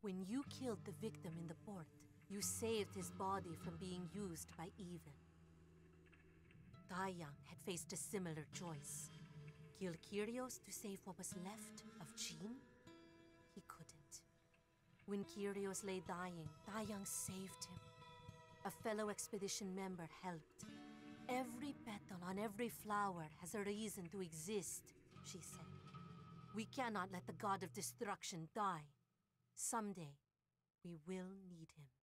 When you killed the victim in the port, you saved his body from being used by Even. Taiyang had faced a similar choice. Kill Kyrios to save what was left of Jean? He couldn't. When Kyrios lay dying, Taiyang saved him. A fellow expedition member helped. Every petal on every flower has a reason to exist, she said. We cannot let the god of destruction die. Someday, we will need him.